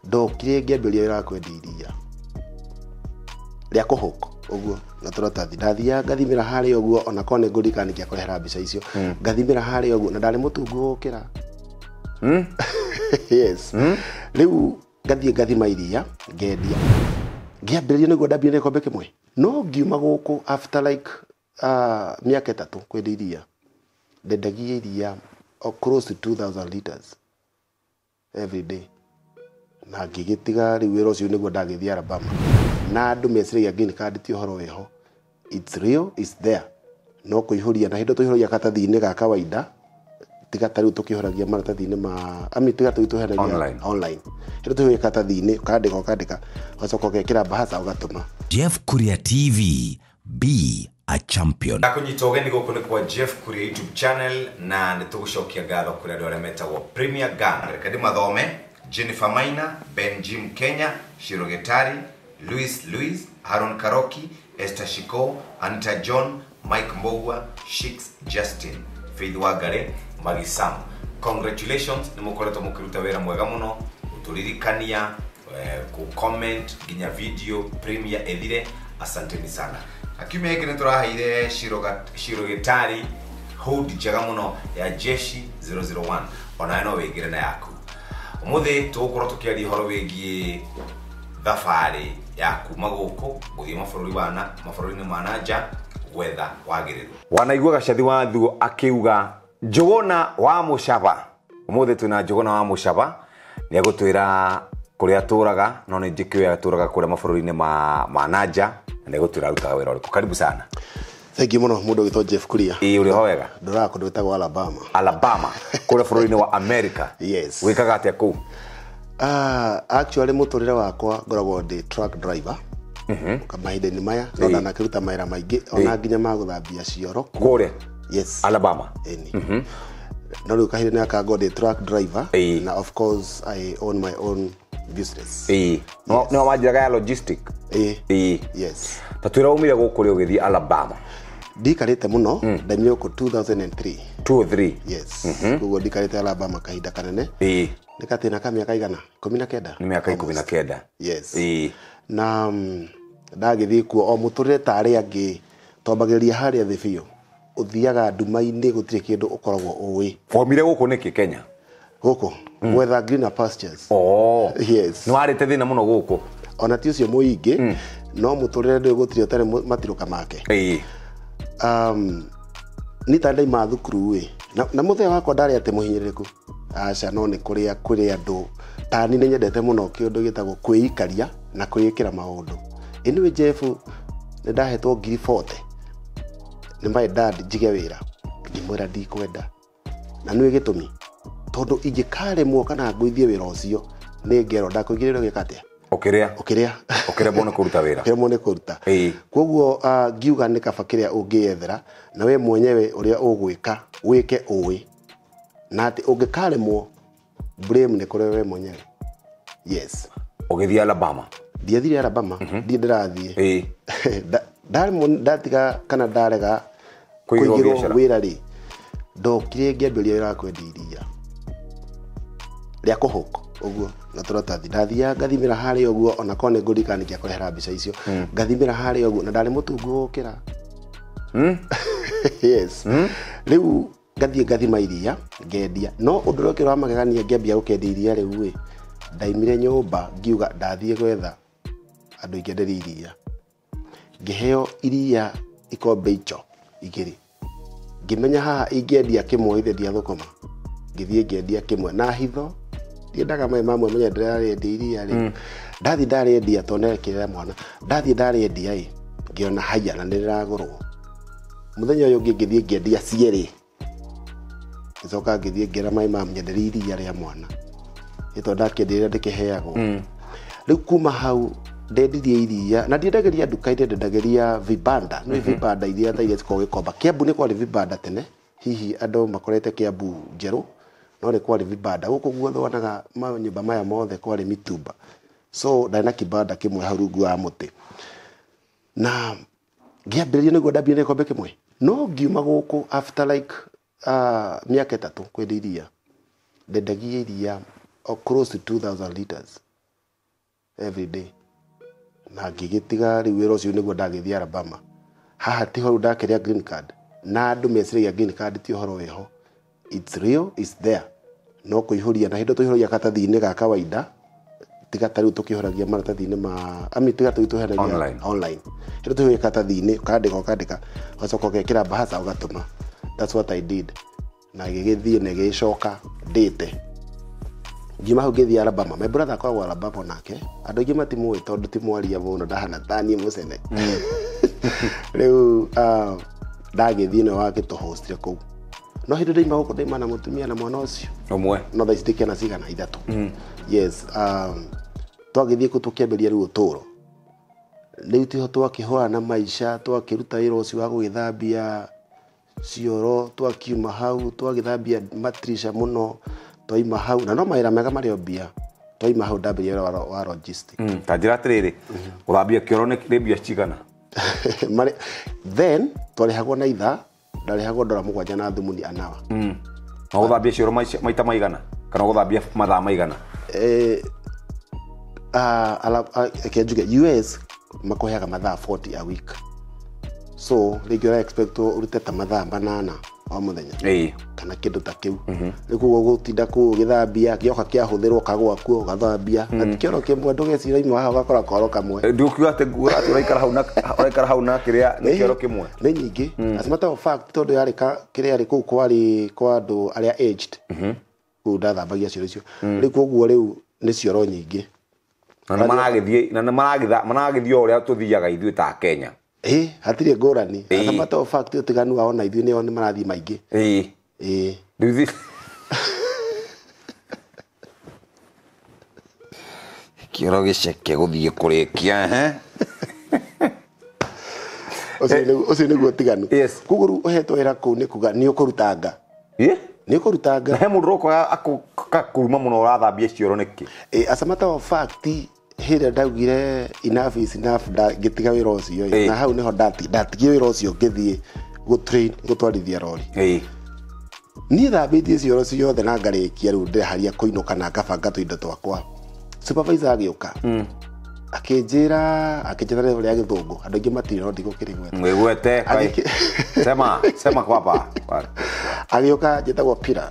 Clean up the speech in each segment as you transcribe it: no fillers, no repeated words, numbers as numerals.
ndokire ngĩambĩrĩria wĩra wa kwendia iria rĩa kũhũko ũguo na tũratathi ndathia ngathimĩra harĩa ũguo ona kone ngũrikani kĩa kũrehera mbica icio ngathimĩra harĩa ũguo na ndarĩ mũtungu gũkĩra yes rĩu ngathima iria ngendia ngĩambĩrĩria nĩguo ndambia na gĩkombe kĩmwe no ngiuma gũkũ after like mĩaka 3 kwendia iria ndendagia iria close to 2000 liters every day na ngĩgĩtiga rĩu wĩra ũcio nĩguo ndagĩthiĩ Alabama na andũ meciragia green card ti ũhoro weho it's real it's there no kũihũria na hĩndĩ tũihũria katathi-inĩ ga kawaida tiga tarĩu tũkĩihũragia maratathi-inĩ ma tiga tarĩu tũihũragia online hĩndĩ tũihũria katathi-inĩ ũkandĩka ũgacoka ũgekĩra bahasha ũgatũma. Jeff Kuria TV, be a champion. Na kunyita ũgeni gũkũ nĩ kwa Jeff Kuria YouTube channel na nĩtũgũcokia ngatho kũrĩ andũ arĩa metagwo Premier Gang. Reke ndĩmathome: Jennifer Maina, Ben Jim Kenya, Shiro Getari, Luis, Haron Karoki, Esther Shiko, Anita John, Mike Mbogwa, Shix Justin, Faith Wagare, Magi Sam. Congratulations, nimukoretwo mukiruta wĩra mwega muno, uturirikania, ku comment, ginya video, Premier ethire, asanteni sana. Akiumia gĩkĩ nĩtũraheire Shiro Getari hold njega muno ya Jeshi 001 ona no wĩigĩre na yaku. Umuthi tũgũkorwo tũkĩaria ũhoro wĩgiĩ thabarĩ ya kuma gũkũ gũthiĩ mabũrũri-inĩ ma nanja gwetha wagĩrĩru. Wanaigua Gacathi wa Thuo akiuga Njuguna wa Muchaba. Umuthi twĩna Njuguna wa Muchaba nĩegũtwĩra kũrĩa atũraga no nĩ njĩkĩwe atũraga kũrĩa mabũrũri-inĩ ma nanja na nĩegũtwĩra arutaga wĩra ũrĩkũ. Karibu sana. Thank you muno mundu gitwa Jeff Kuria. Uri hoega? Ndora kundu wetagwo Alabama. Alabama. Kũrĩa bũrũri-inĩ wa America. Yes. Wĩkaga atĩa kũu? Actually muturire wakwa ngoragwo ndi truck driver. Kamahinda-inĩ maya no ndanakiruta mawĩra maingĩ ona nginya ma gũthambia cioro. Kũrĩa? Yes. Alabama. No rĩu kahinda-inĩ gaka ngoragwo ndi truck driver na of course I own my own business. No wanjiraga ya logistic. Yes. Tatwĩra umire gũkũ rĩ ũgĩthiĩ Alabama. Ndikarĩte muno ndaimire gũkũ 2003. 2003? Yes. Koguo ndikarĩte Alabama kahinda kanene. Nĩkatĩna ka mĩaka igana 19. Nĩ mĩaka 19. Yes. Na ndagĩthiĩ kuo o mũtũrĩre ta arĩa angĩ twambagĩrĩria harĩa thĩ biũ ũthiaga nduma-inĩ gũtirĩ kĩndũ ũkoragwo ũĩ. Womire gũkũ nĩkĩ Kenya? Gũkũ gwetha greener pastures. Yes. Nĩ warĩte thĩna mũno gũkũ? Ona ti ũcio mũingĩ no mũtũrĩre ndũĩ gũtirĩ ũtarĩ matirũka make. Nĩ ta ndaima thukuru na mũthenya wakwa ndarĩ atĩ mũhinyĩrĩrĩku. Aca no nĩ kũrĩ andũ ta niĩ nĩnyendete mũno kĩndũ gĩtagwo kwĩikaria na kwĩĩkĩra maũndũ. Anyway Jeff nĩ ndahetwo 40,000 nĩ my dad njige wĩra ngĩmwĩra ndikwenda na nĩ gĩtũmi tondũ ingĩkaremwo kana ngũithie wĩra ũcio nĩ ngero ndakũigĩrĩrwo gĩka atĩa ũkĩremwo nĩ kũruta wĩra ũkĩremwo nĩ kũruta. Koguo ngiuga nĩ kaba kĩrĩa ũngĩyethera na we mwenyewe ũrĩa ũgwĩka wĩke ũĩ na atĩ ũngĩkaremwo blame nĩ kũrĩ we mwenyewe. Yes. Ũgĩthiĩ Alabama? Ndiathire Alabama ndirathiĩ ndatiga kana ndarega kũigĩrwo wĩra rĩ ndokire ngĩambĩrĩria wĩra wa kwendia iria rĩa kũhũko ũguo na tũratathi ndathia ngathimĩra harĩa ũguo ona kone ngũrikani kĩa kũrehera mbica icio ngathimĩra harĩa ũguo na ndarĩ mũtungu gũkĩra. Yes. Rĩu ngathiĩ ngathima iria ngendia no ũndũ ũrĩa ũkĩrĩ wa magegania ngĩambia gũkendia iria rĩu ndaimire nyũmba ngiuga ndathiĩ gwetha andũ ingĩenderia iria ngĩheo iria ikombe icho igĩrĩ ngĩmenya haha ingĩendia kĩmwe ithe ndiathũkũma ngĩthiĩ ngĩendia kĩmwe na hitho ndiendaga maĩ mamwe menya ndĩrarĩendia iria rĩ ndathi ndarĩendia tondũ nĩrekĩrĩra mwana ndathi ndarĩendia ngĩona haya na nĩrĩragũrwo mũthenya ũyũ ũngĩ ngĩthiĩ ngĩendia cierĩ ngĩcoka ngĩthiĩ ngĩra maĩ mamwenderia iria rĩa mwana ĩtondũ ndakĩendia ndĩkĩheagwo. Rĩu kuma hau ndendirie iria na ndiendagĩria nduka-inĩ ndendagĩria vibanda no vibanda iria ta iria cikoragwo Gĩkomba. Kiambu nĩ kwarĩ vibanda tene hihi andũ makorete Kiambu njerũ no nĩ kwarĩ vibanda gũkũ guothe wonaga manyũmba maya mothe kwarĩ mitumba so ndarĩ na kibanda kĩmwe hau rungu wa mũtĩ na ngĩambĩrĩria nĩguo ndambia na gĩkombe kĩmwe no ngiuma gũkũ after like mĩaka 3 kwendia iria ndendagia iria close to 2000 liters every day na ngigitiga riu wira ucio niguo ndagithia Alabama haha tiho ndakeria green card na andu meciragia green card ti horo weho it's real it's there no kuihuria na hindo tuihuria katathi-ini ga kawaida tiga tariu tukihoragia maratathi-ini ma tiga tariu tuhenagia online hindo tuihuria katathi-ini ukandika ugacoka ugekira bahasa ugatuma. That's what I did na gigithie na gicoka ndite ngima hau ngithia Alabama. My brother kwa Alabama nake andu ingi matimui tondu timwaria muno ndahana tani mucene riu ndagithie no wake to host ko no hindo ndeima guko ndeima na mutumia na mwana ucio umwe no tha cidike na cigana ithatu. Yes, twagithie ku tukiamberia riu uturo riu tiho twakihora na maisha twakiruta wira ucio wa gugithambia cioro twakiuma hau twagithambia matrisha muno twaima hau na no maira mega mario bia twaima hau ndambia wa logistics tajira atiriri uthambia kioro ni bia cigana then twarihagwo na itha ndarihagwo $7 na thumuni anawa no guthambia cioro maita maigana kana guthambia mathaa maigana kenjuge US makoheaga mathaa 40 a week so regular expect urute ta mathaa 8 o muthenya kana kindu ta kiu nikuo gutinda ku githambia gioka kia huthirwo kagwa kuo gathambia na kioro kimwe ndugecira imwe haha gakora koro kamwe ndukiuga ate guura turaikara hau na kiria ni kioro kimwe ni nyingi as a matter of fact tondu yarika kiria ari ku kwari kwa andu aria aged ku ndathambagia cioro icio riku guo riu ni cioro nyingi na maragithie uria tuthiaga ithuĩ ta Kenya hatire ngurani as a matter of fact utiganu waona ithuĩ nio ni marathi maingi nduthi kioro giceke guthie kurikia ucio niguo tiganu kuguru uhetwo wira kuu ni kuga ni ukurutanga ni ukurutanga he mundu rokoya akakuruma muno urathambia cioro niki as a matter of fact hira ndaugire enough is enough ngitiga wira ucio na hau niho ndatigie wira ucio ngithie gutrain gutwarithia rori ni thambitie cioro ciothe na ngarikia riu ndiharia kuinuka na ngabanga tuindo twakwa supervisor agioka akinjira level ya githungu andu ingi matiro ndigukirigweta mwigwete sema kwapa agioka njitagwo Pira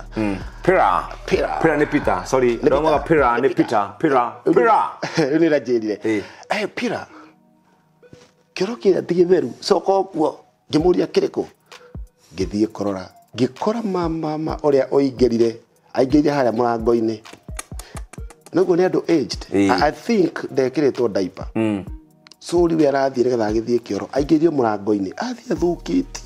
ni Peter sorry ndomoga Pira ni Peter ni rajirire Pira kiro kira tigitheru soko kuo ngimuria kiriko ngithie korora ngikora mama uria oingerire aingirire haria murango-ini noguo ni andu aged I think ndekiritwo diaper so riu arathie nigetha agithie kioro aingiririo murango-ini athie athukiti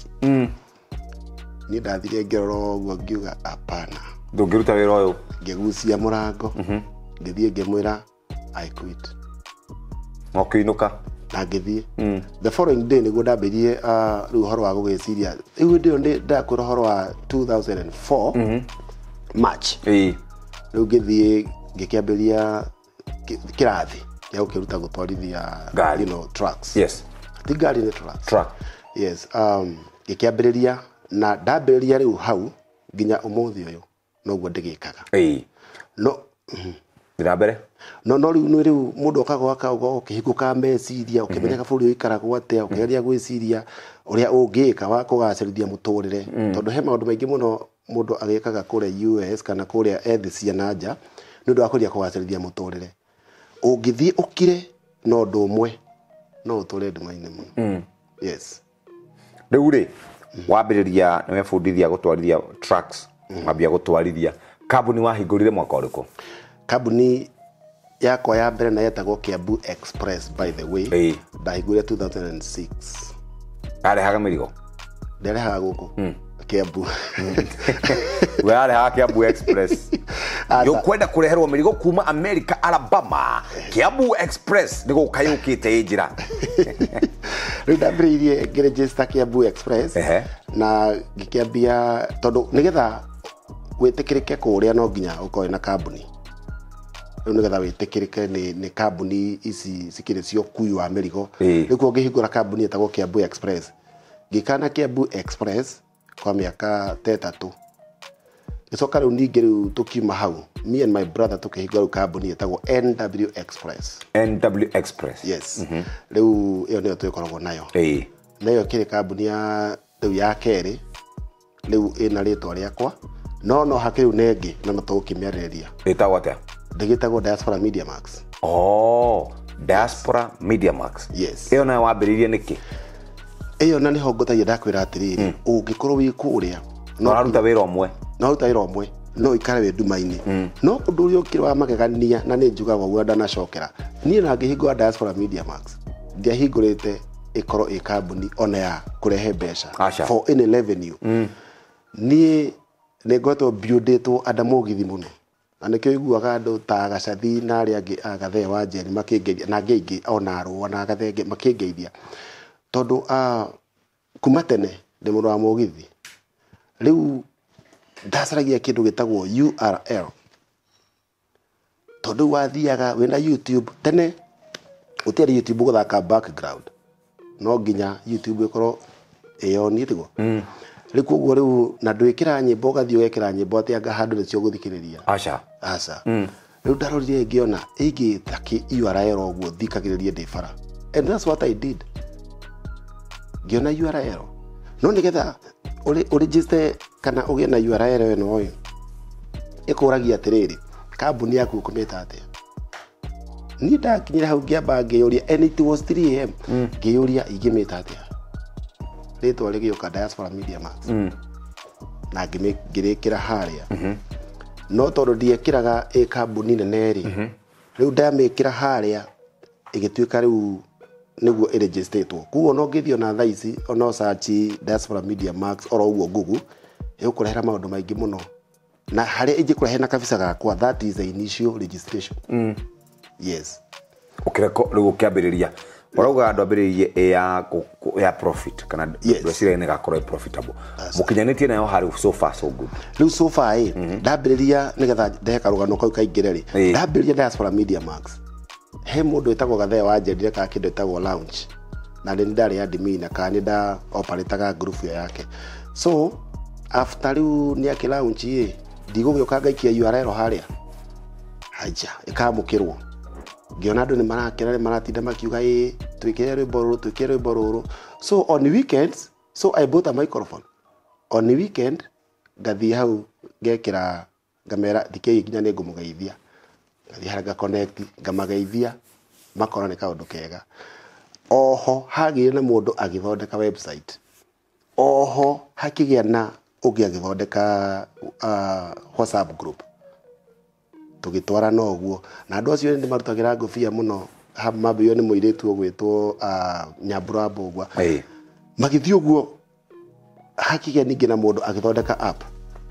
ni ndathire ngirora uguo ngiuga apana ndungiruta wira uyu ngigucia murango ngithie ngimwira I quit nokiinuka na ngithie the following day niguo ndambirie riu horo wa gugiciria riu ndio ndakwira horo wa 2004 March riu ngithie ngikiambiria kirathi ya ukiruta gutwarithia trucks ti gari ni truck yes ngikiambiria na ndambiriria riu hau nginya umuthi uyu noguo ndigikaga no ndambere no riu mundu akagwaka ukihiguka meciria ukimenya kaburi uikaragwo atia ukigeria gwiciria uria ungika wa kugacirithia muturire tondu he maundu maingi muno mundu agikaga kure US kana kure ethisia nanja nundu akuria kugacirithia muturire ungithie ukire no ndu umwe no uture nduma-ini muno yes riu ri wambiriria ni webundithia gutwarithia trucks wambia gutwarithia kambuni wahingurire mwaka uriku kambuni yakwa ya mbere na yetagwo Kiambu Express by the way ndahingurire 2006 arehaga mirigo nderehaga guku Kiambu we arehaga Kiambu Express yukwenda kureherwo mirigo kuma America Alabama Kiambu Express nigo kayukite njira riu ndambiriirie ngiregister Kiambu Express na ngikiambia tondu nigetha witikirike kuria no nginya ukoe na kambuni riu nigetha witikirike ni kambuni ici cikire cio kui wa mirigo nikuo ngihingura kambuni etagwo Kiambu Express ngikana Kiambu Express kwa miaka 3 Gicoka riu ningi riu tukiuma hau, me and my brother tukihingura kambuni yetagwo NW Express. NW Express. Yes. Riu iyo niyo tuikoragwo nayo. Nayo kiri kambuni ya riu ya keri. Riu ina ritwa riakwa. No hakiriu nengi na no tukimiareria. Itagwo atia? Ndigitagwo Diaspora Media Max. Oh, Diaspora Media Max. Yes. Iyo na wambiririe niki? Iyo na niho ngutagia ndakwira atiriri, ungikorwo wi kuria. No aruta wira omwe. No aruta wira omwe. No ikare we nduma-ini. No undu uri ukirwa magegania na ni njugaga uguo ndanacokera. Nie na ngihingura Diaspora Media Max. Ndiahingurite ikoro i kambuni ona ya kurehe mbeca for any revenue. Nie negotwo buildetwo adamugithi muno. Na nikio iguaga andu ta gacathi na ari angi agathe wa njeri makingeithia na ngeigi ona arwa na agathe makingeithia. Tondu kuma tene ndi mundu wa mugithi. Riu ndacaragia kindu gitagwo URL. Tondu wathiaga wina YouTube tene utiari YouTube guthaka background. No nginya YouTube ikorwo eyoni tigo. Riu koguo riu na ndwikira nyimbo gathio wekira nyimbo atianga handu nicio guthikiriria. Aca. Riu ndarorire ngiona igi taki URL oguo thikagiririe ndifara. And that's what I did. Ngiona URL. No nigetha register kana ugie na URL eno oyo. Ikuragia atiriri. Kambuni yaku ukometa atia. Ni ndakinyira hau ngiamba ngiyuria and it was 3 am. Ngiyuria igimeta atia. Ritwa rigioka Diaspora Media Max. Na ngirikira haria. No tondu ndiekiraga kambuni nene ri. Riu ndamikira haria igituika riu niguo registertwo. Kuo no ngithio na thaici ono search Diaspora Media Max oro uguo Google ikurehera maundu maingi muno. Na haria ingikurehe na kabisa gakwa, that is the initial registration. Yes. Ukireko riu kiambiriria. Urauga andu ambiririe ya profit kana ndwecire ni gakorwo profitable. Mukinyanitie nayo hari so far so good. Riu so far ndambiriria nigetha ndeheka rugano kau kaingire ri. Ndambiriria Diaspora Media Max. He mundu etagwo gathe wa njendire ka kindu etagwo launch. Na ndi ndari admin ka ni nda operataga group yake. So after riu ni aki launch ndigugioka ngaikia URL haria. Haja ikamukirwo. Ngiona andu ni marakira ni maratinda makiuga twikire rwimbo ruru. So on weekends, so I bought a microphone. On the weekend ngathi hau ngekira ngamera dikei nginya ni ngumugeithia. Ngathi haraga connect ngamageithia makora ni kaundu kega. Oho hagire na mundu agithondeka website. Oho hakigia na ugi agithondeka WhatsApp group. Tugitwara no guo na andu acio ndi marutagira ngofia muno mabio ni muiretu gwitwo Nyambura Mbogwa. Magithio guo hakigia ningi na mundu agithondeka app.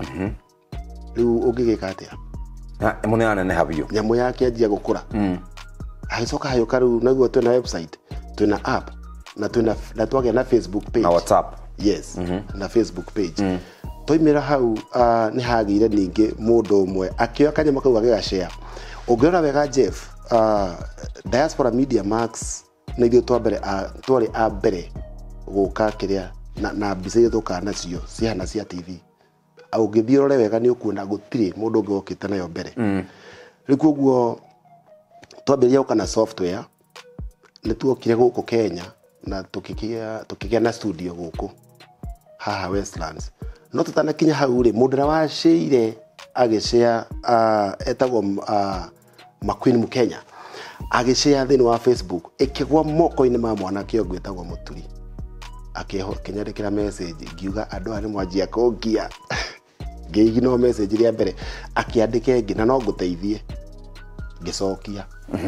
Riu ungigika atia? Na munene ne habio. Nyamu yake ajia gukura. Agicoka hayo karu naguo twina website, twina app na twage na Facebook page na WhatsApp. Yes. Na Facebook page. Toimira hau ni hagire ningi mundu umwe akioya kanyama kau agigashare. Ungiona wega Jeff, Diaspora Media Max ni thio twari a mbere guka kiria na mbica ithuka nacio ciana cia TV. Au ngithiorore wega ni ukuona gutiri mundu ungi okite nayo mbere. Riu koguo twambiria ukana software ni tuokire guku Kenya na tukigia na studio guku haha Westlands. No tutanakinya hau ri mundu wa shire agishare etagwo Makwini Mukenya agishare thini wa Facebook ikigwa moko-ini ma mwana kio gwetagwo Muturi akiho kinyarikira message ngiuga andu ari mwanjia kungia ngeigi no message ria mbere akiandike ngi na no nguteithie ngicokia.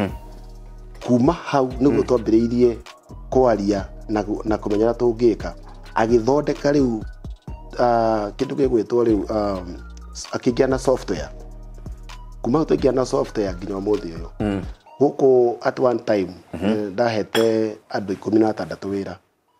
Kuma hau niguo twambiriirie kwaria na kumenyera tungika agithondeka riu kindu gigwitwo riu akigia na software. Kuma tugia na software nginya muthi uyu guku at one time ndahete andu 16 wira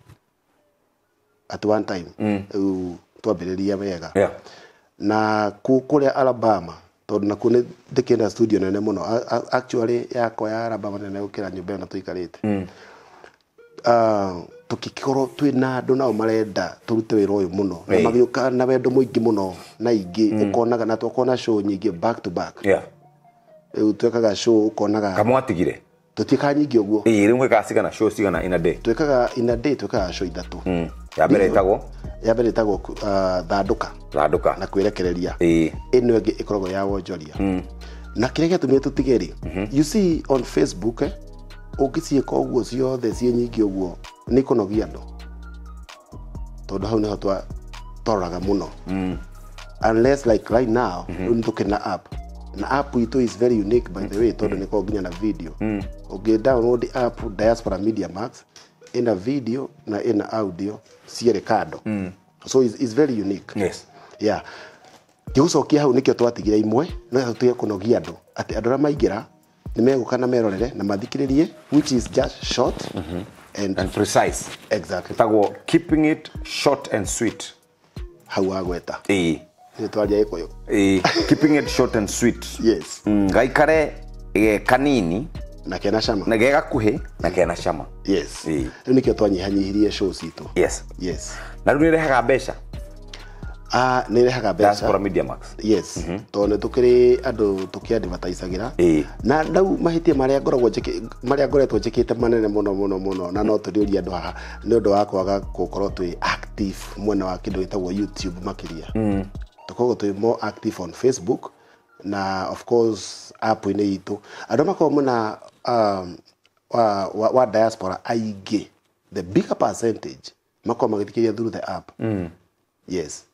at one time twambiriria wega na kuria Alabama tondu na kune ndikenda studio nene muno actually yakwa ya Alabama nene gukira nyumba na tuikarite. tukikorwo twina andu nao marenda turute wira uyu muno na magioka na wendo muingi muno na ingi ukonaga na twakona show nyingi back to back twekaga show ukonaga kamwatigire tutika nyingi uguo rimwe gasigana show sigana in a day twekaga in a day twekaga show ithatu ya mbere etagwo thanduka na kwirekereria ino ingi ikoragwo ya wonjoria na kire giatumire tutigeri you see on Facebook ungicieka uguo ciothe cie nyingi uguo ni kunogia andu tondu hau niho twaroraga muno unless like right now tukina app na app itu is very unique by the way tondu ni ko nginya na video download the app Diaspora Media Max in a video na in audio cie recado so is very unique yeah giucokia hau nikio twatigire imwe no tuye kunogia andu ati andu maingira nimegukana merorere na mathikiririe which is just short and precise exactly tagwo keeping it short and sweet how agweta ni twaria ikoyo keeping it short and sweet yes gaikare kanini na kena shama na gega kuhe na kena shama yes nikio twanyihanyihirie show citu yes na runi rehaga mbeca nirehaga mbeca Diaspora Media Max yes tondu tukiri andu tukiadvertisagira na ndau mahitie maria ngoretwo njikite manene muno na no turiuria andu haha ni undu wa kwaga gukorwo twi active mwena wa kindu gitagwo YouTube makiria tukorwo twi more active on Facebook na of course app ini itu andu makorwo muna wa diaspora aige the bigger percentage makorwo magithikiria through the app yes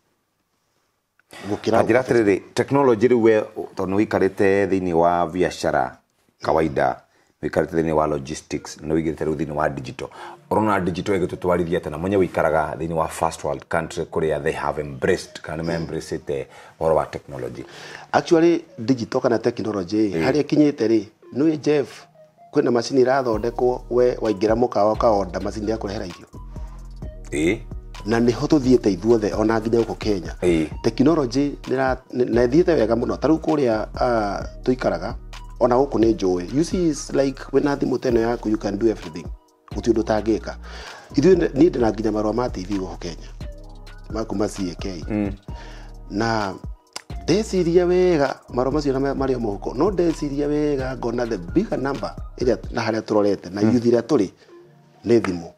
Ajira tere technology riwe tondu wikarite thiini wa biashara kawaida wikarite thiini wa logistics no wigirite thiini wa digital orona digital igitutwarithia tena monye wikaraga thiini wa first world country kuria they have embraced can embrace it all wa technology actually digital kana technology hari kinyite ri no Jeff kwina machine irathondekwo we waingira mukawa ka order machine ya kurehera irio na ni hoto thiete ithuothe ona nginya uko Kenya technology na thiete wega muno taru kuria tuikaraga ona guku ni njui you see is like when thimu teno yaku you can do everything uti tangika ithu ni ndina nginya marwa ma TV guku Kenya makuma CK na ndeciria wega marwa macio na mario muhuko no ndeciria wega ngona the bigger number iria na haria turorete na youth iria turi ni thimu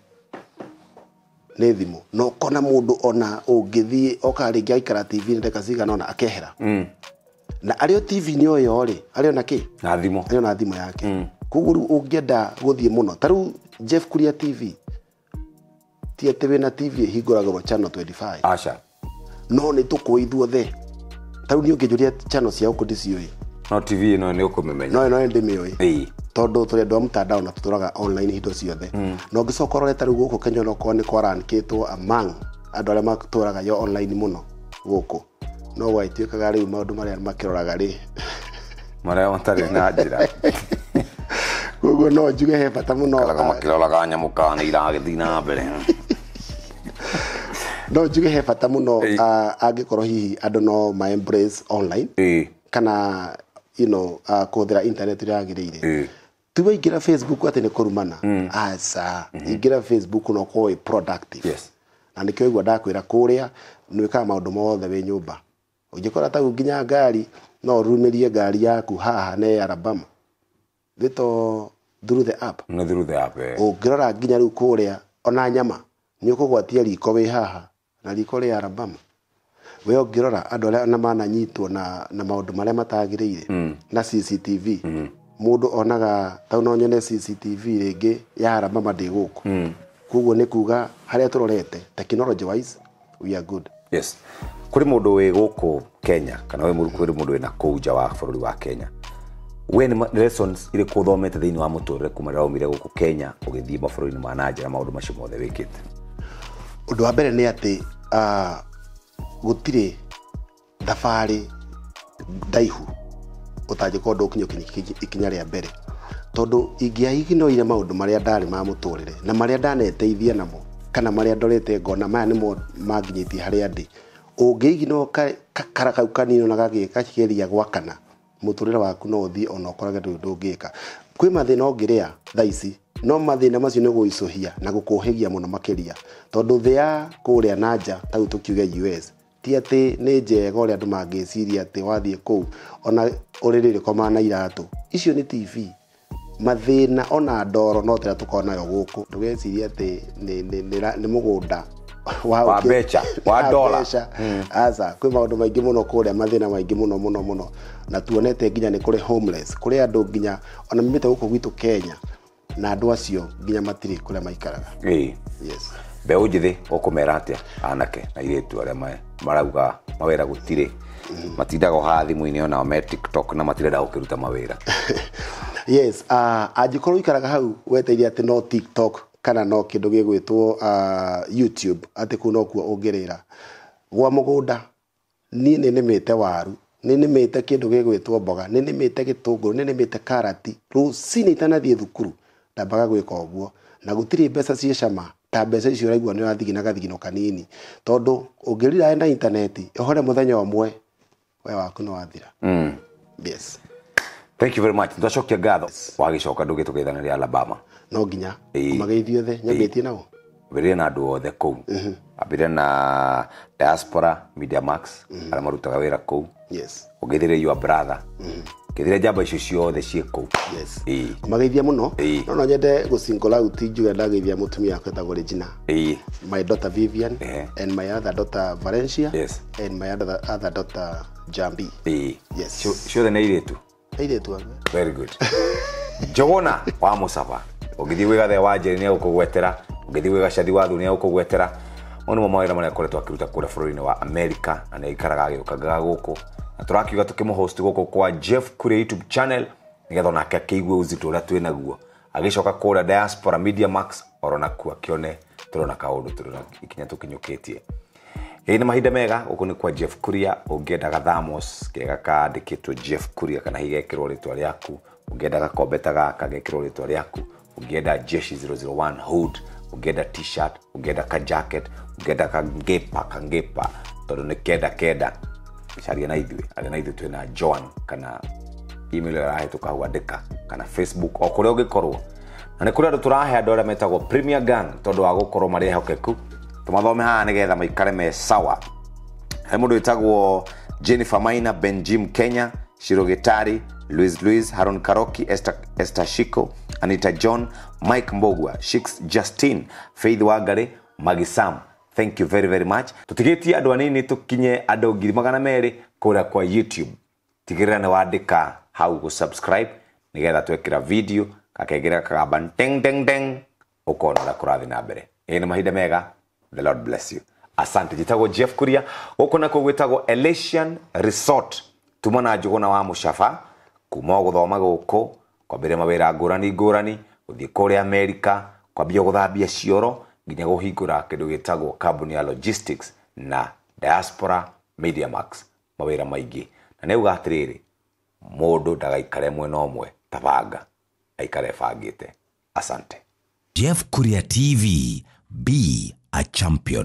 nethimu no kona mundu ona ungithie okaringia ikara TV ndeka cigana ona akehera na ario TV ni oyo ri ario na ki na thimu ario na thimu yake kuguru ungienda guthie muno taru Jeff KURIA TV tie TV na TV hinguragwo channel 25 acha no ni tukuithuothe taru ni ungijuria channel cia ukundicioi no TV no ni ukumemenya no ndimioi tondu turi andu mutandao na tuturaga online hindo ciothe no ngicokorore taru guku Kenya no kone kwarankitwo among andu aria maturaga yo online muno guku no waituikaga riu maundu maria makiroraga ri maria matari na njira gugu no njuge he bata muno kalaga makiroraga nyamuka ni iragithii na mbere no njuge he bata muno angikorwo hihi andu no ma embrace online kana you know kuthira internet iragirire tuwe ingira Facebook ati ni kurumana asa ingira Facebook no ko productive na nikyo igwa ndakwira kuria nwika maundu mothe we nyumba ungikora ta nginya ngari no rumirie ngari yaku haha ne Alabama thito through the app no through the app ungirora nginya riu kuria ona nyama ni ukugwatia riko we haha na riko ri Alabama we ungirora andu aria na mananyitwo na maundu maria matagirire na CCTV mundu onaga ta no nyone CCTV ringi ya Alabama ndi guku kuguo ni kuga haria turorete technology wise we are good yes kuri mundu we guku Kenya kana we kuri mundu we na kuja wa bururi wa Kenya when lessons ile kuthomete thiini wa muturire kumara umire guku Kenya ugithii mabũrũri ma nanja na maundu macio mothe wikite undu wa mbere ni ati gutire thabari ndaihu utangikorwo ndukinyo ikinya ria mbere tondu ingiaigino ire maundu maria ndari ma muturire na maria ndaneteithia namo kana maria ndorete ngona maya nimo manginyitie haria ndi ungiigino karakau kanino na gakigeria gwakana muturire waku no uthii ona ukorage ndungika kwi mathina ongiria thaici no mathina macio nĩ gũicohia na gũkũhĩgia mũno makĩria tondũ thĩ ya kũrĩa nanja ta tukiuge US ti atĩ nĩ njega ũrĩa andũ mangĩciria atĩ wathiĩ kũu ona ũrĩrĩ koma na iratũ icio nĩ TV mathĩna ona ndoro no tĩra tũkonayo gũkũ ndũgeciria atĩ nĩ mũgũnda wa mbeca wa dola aza kwĩ maũndũ maingĩ mũno kũrĩa mathĩna maingĩ mũno na tuonete nginya nĩ kũrĩ homeless kũrĩ andũ nginya ona mimite gũkũ gwitũ Kenya na andũ acio nginya matirĩ kũrĩa maikaraga yes beũ njĩthĩ ũkũmera atĩa anake na airĩtu arĩa marauga mawĩra gũtirĩ matindaga haha thimũ-inĩ ona me TikTok na matirenda gũkĩruta mawĩra yes angĩkorwo ikaraga hau weteire atĩ no TikTok kana no kĩndũ gĩgwĩtwo YouTube atĩ kũ no kuo ũngĩrĩra gwa mũgũnda niĩ nĩnĩmĩte waru nĩnĩmĩte kĩndũ gĩgwĩtwo mboga nĩnĩmĩte gĩtũngũrũ nĩnĩmĩte karati rũcinĩ itanathiĩ thukuru ndambaga gwĩka ũguo na gũtirĩ mbeca cia cama ta mbeca icio ũraigua nĩ ũrathigina gathigino kanini tondũ ũngĩrira na intaneti ũhore mũthenya ũmwe we waku nĩ wathira yes thank you very much tũcokia ngatho wagĩcoka ndũgĩtũgeithanĩria Alabama no nginya mageithio the nyambĩtie nao wĩrĩe na andũ othe kũu ambire na Diaspora Media Max arĩa marutaga wĩra kũu yes ũgeithĩre your brother kethire njamba icio ciothe ciĩ kũu yes mageithia mũno no nyende gũcingle out njuge ndageithia mũtumia wakwa etagwo Regina my daughter Vivian and my other daughter Valencia and my other daughter Jambi yes ciothe nĩ airĩtu very good Njuguna wa Muchaba ũgĩthiĩ wĩgathe wa njĩrĩ nĩ ũkũgwetera ũgĩthiĩ wĩgacathi wa thuni nĩ ũkũgwetera ono mawĩra marĩa akoretwo akĩruta kũrĩa bũrũri-inĩ wa America na nĩ ikaraga agĩũkangaga gũkũ na tũrakiuga tũkĩmũhost gũkũ kwa Jeff Kuria YouTube channel nĩgetha onake akĩigue ũzito ũrĩa twĩ naguo agĩcoka kũrĩa Diaspora Media Max orona kuo akĩone tũrona kaũndũ tũrona ikinya tũkinyũkĩtie nĩ mahinda mega gũkũ nĩ kwa Jeff Kuria ũngĩenda gathamos kega kaandĩkĩtwo Jeff Kuria kana higekĩrwo rĩtwa rĩaku ũngĩenda gakombeta gaka gekĩrwo rĩtwa rĩaku ũngĩenda jeshi 001 hood ũngĩenda t-shirt ũngĩenda ka jacket ũngĩenda kangepa tondũ nĩ kenda caria na ithuĩ twĩna Joan kana email ĩrahĩtũka hau andĩka kana Facebook o kũrĩa ũngĩkorwo na nĩ kũrĩa andũ tũrahe andũ arĩa metagwo Premier Gang tondũ wa gũkorwo marĩ ehokeku tũmathome haha nĩgetha maikare me sawa he mũndũ wĩtagwo Jennifer Maina Benjim Kenya Shirogitari Luis Haron Karoki Esther Shiko Anita John Mike Mbogwa Shix Justin Faith Wangari Magisam thank you very very much tutigetie andũ anini tukinye andũ 200 kũrĩa kwa YouTube tigĩrĩra nĩ wandĩka hau go subscribe nĩgetha twekĩra video kakengera kagamba ding ding ding ukona na kũrathi na mbere nĩ mahinda mega the Lord bless you asante jitagwo Jeff Kuria ukona kũgwĩtagwo Elysian Resort tumana Njuguna wa Muchaba kuma gũthoma gũkũ kwambĩrĩria mawĩra ngũrani gũthiĩ kũrĩa America kwambia gũthambia cioro nginya kũhingũra kĩndũ gĩtagwo kambuni ya logistics na Diaspora Media Max mawĩra maingĩ na nĩ ugatĩrĩrĩ mũndũ ndagaikare mwena ũmwe tabanga aikare bangĩte asante Jeff Kuria TV, be a champion.